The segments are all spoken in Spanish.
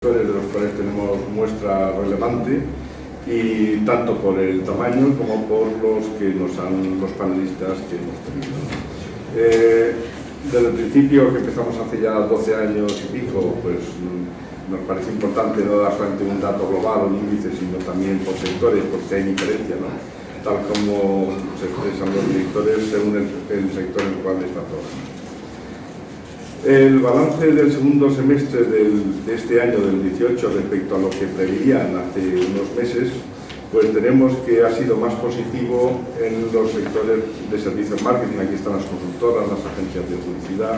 de los cuales tenemos muestra relevante, y tanto por el tamaño como por los panelistas que hemos tenido. Desde el principio, que empezamos hace ya 12 años y pico, pues nos parece importante no dar solamente un dato global o un índice, sino también por sectores, porque hay diferencia, ¿no? Tal como se expresan los directores según el sector en el cual está trabajando. El balance del segundo semestre de este año, del 18, respecto a lo que preveían hace unos meses, pues tenemos que ha sido más positivo en los sectores de servicios marketing. Aquí están las consultoras, las agencias de publicidad.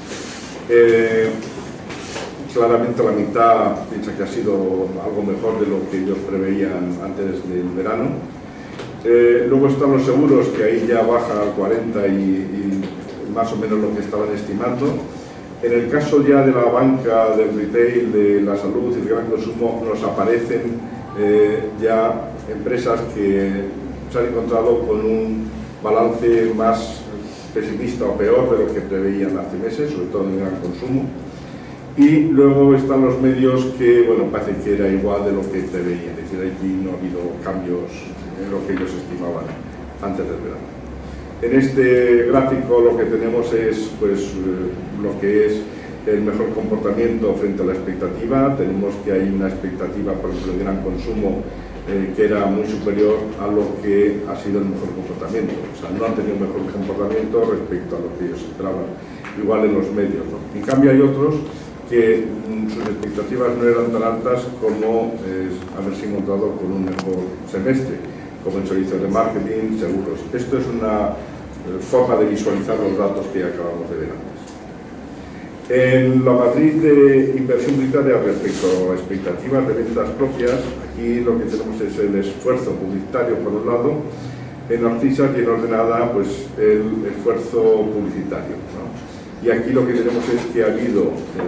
Claramente la mitad piensa que ha sido algo mejor de lo que ellos preveían antes del verano. Luego están los seguros, que ahí ya baja al 40 y más o menos lo que estaban estimando. En el caso ya de la banca, del retail, de la salud y el gran consumo, nos aparecen ya empresas que se han encontrado con un balance más pesimista o peor de lo que preveían hace meses, sobre todo en el gran consumo. Y luego están los medios que, bueno, parece que era igual de lo que preveían, es decir, aquí no ha habido cambios en lo que ellos estimaban antes del verano. En este gráfico lo que tenemos es pues, lo que es el mejor comportamiento frente a la expectativa. Tenemos que hay una expectativa, por ejemplo, de gran consumo que era muy superior a lo que ha sido el mejor comportamiento. O sea, no han tenido mejor comportamiento respecto a lo que ellos esperaban, igual en los medios, ¿no? En cambio hay otros que sus expectativas no eran tan altas como haberse encontrado con un mejor semestre, como en servicios de marketing, seguros. Esto es una forma de visualizar los datos que acabamos de ver antes. En la matriz de inversión publicitaria respecto a expectativas de ventas propias, aquí lo que tenemos es el esfuerzo publicitario por un lado, en Narcisa y en Ordenada pues el esfuerzo publicitario, ¿no? Y aquí lo que tenemos es que ha habido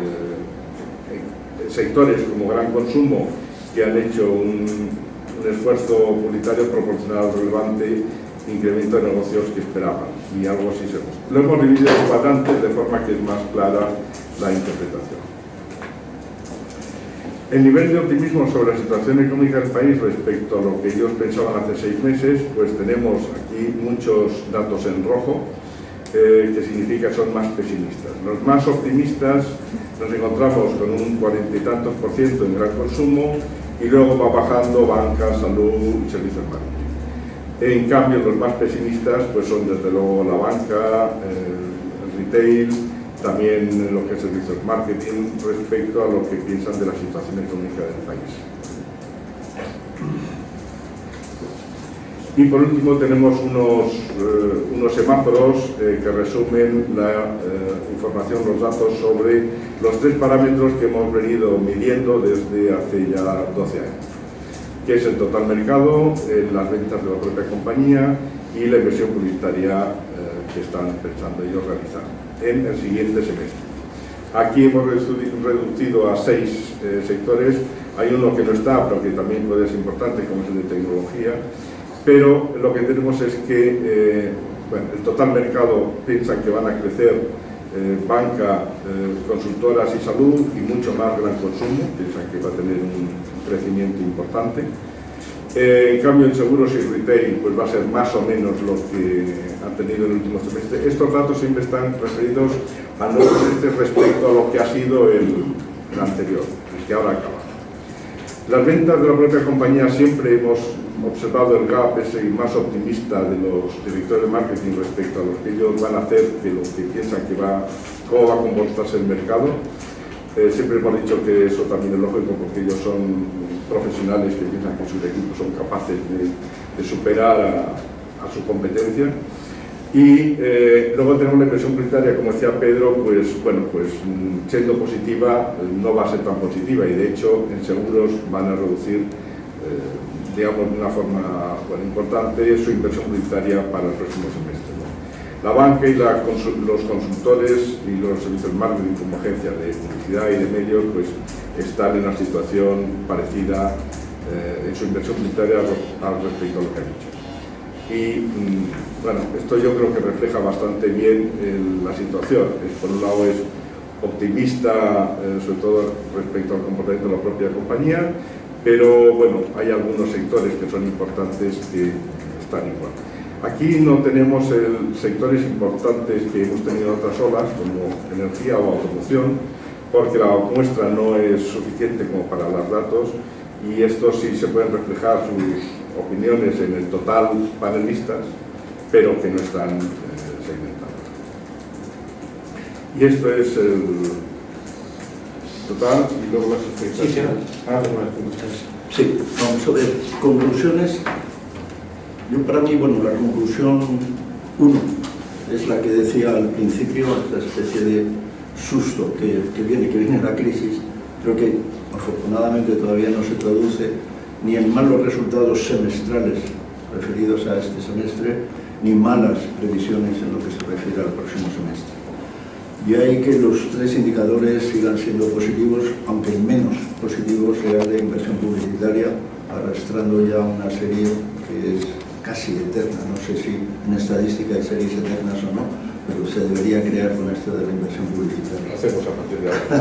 sectores como gran consumo que han hecho un esfuerzo publicitario proporcional al relevante incremento de negocios que esperaban, y algo así se muestra. Lo hemos dividido en cuadrantes de forma que es más clara la interpretación. El nivel de optimismo sobre la situación económica del país respecto a lo que ellos pensaban hace 6 meses, pues tenemos aquí muchos datos en rojo, que significa que son más pesimistas. Los más optimistas nos encontramos con un 40 y tantos % en gran consumo, y luego va bajando banca, salud y servicios marketing. En cambio, los más pesimistas pues son desde luego la banca, el retail, también lo que es servicios marketing, respecto a lo que piensan de la situación económica del país. Y por último tenemos unos semáforos que resumen la información, los datos sobre los 3 parámetros que hemos venido midiendo desde hace ya 12 años, que es el total mercado, las ventas de la propia compañía y la inversión publicitaria que están pensando ellos realizar en el siguiente semestre. Aquí hemos reducido a 6 sectores. Hay uno que no está, pero que también puede ser importante, como es el de tecnología. Pero lo que tenemos es que bueno, el total mercado piensa que van a crecer banca, consultoras y salud, y mucho más gran consumo, piensan que va a tener un crecimiento importante. En cambio, en seguros y retail pues va a ser más o menos lo que han tenido en el último semestre. Estos datos siempre están referidos a nuevos semestres respecto a lo que ha sido el anterior, el que ahora acaba. Las ventas de la propia compañía siempre hemos observado el gap ese más optimista de los directores de marketing respecto a lo que ellos van a hacer, que lo que piensan que cómo va a comportarse el mercado. Siempre hemos dicho que eso también es lógico, porque ellos son profesionales que piensan que sus equipos son capaces de superar a su competencia. Y luego tenemos la inversión publicitaria, como decía Pedro, pues bueno, pues siendo positiva no va a ser tan positiva, y de hecho en seguros van a reducir digamos de una forma importante su inversión publicitaria para el próximo semestre, ¿no? La banca y los consultores y los servicios de marketing como agencias de publicidad y de medios pues están en una situación parecida en su inversión publicitaria al respecto a lo que han dicho. Y bueno, esto yo creo que refleja bastante bien la situación. Por un lado es optimista, sobre todo respecto al comportamiento de la propia compañía, pero bueno, hay algunos sectores que son importantes que están igual. Aquí no tenemos sectores importantes que hemos tenido en otras olas, como energía o automoción, porque la muestra no es suficiente como para dar datos, y estos sí se pueden reflejar sus opiniones en el total panelistas, pero que no están segmentados. Y esto es el total, y luego las expectativas. Sí, vamos a ver, conclusiones. Yo, para mí, bueno, la conclusión 1 es la que decía al principio, esta especie de susto que viene la crisis. Creo que afortunadamente todavía no se traduce ni en malos resultados semestrales referidos a este semestre, ni malas previsiones en lo que se refiere al próximo semestre. Y hay que los 3 indicadores sigan siendo positivos, aunque el menos positivo sea el de inversión publicitaria, arrastrando ya una serie que es casi eterna. No sé si en estadística hay series eternas o no, pero se debería crear con esto de la inversión publicitaria. Hacemos a partir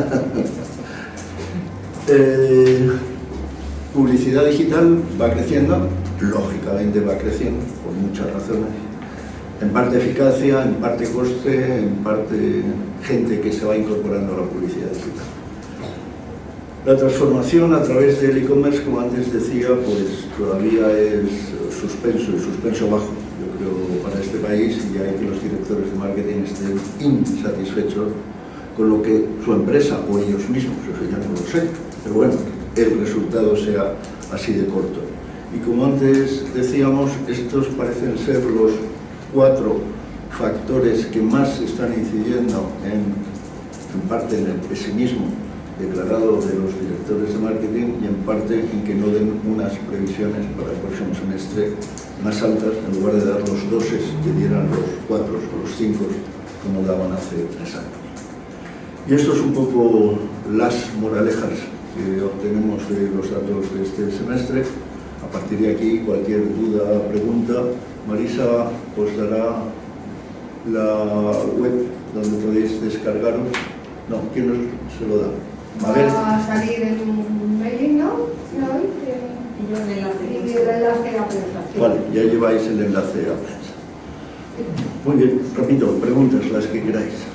de ahora. Publicidad digital va creciendo, lógicamente va creciendo, por muchas razones. En parte eficacia, en parte coste, en parte gente que se va incorporando a la publicidad digital. La transformación a través del e-commerce, como antes decía, pues todavía es suspenso y suspenso bajo, yo creo, para este país, y hay que los directores de marketing estén insatisfechos con lo que su empresa o ellos mismos, eso ya no lo sé, pero bueno, el resultado sea así de corto. Y como antes decíamos, estos parecen ser los 4 factores que más están incidiendo en parte en el pesimismo declarado de los directores de marketing y en parte en que no den unas previsiones para el próximo semestre más altas, en lugar de dar los 12 que dieran los 4 o los 5 como daban hace 3 años. Y esto es un poco las moralejas que obtenemos de los datos de este semestre. A partir de aquí, cualquier duda o pregunta, Marisa os dará la web donde podéis descargaros. No, ¿quién os se lo da? Mabel. Va a salir en un mailing, ¿no? Hoy, Y yo el enlace. y el enlace a prensa. Vale, ya lleváis el enlace a prensa. Muy bien, repito, preguntas las que queráis.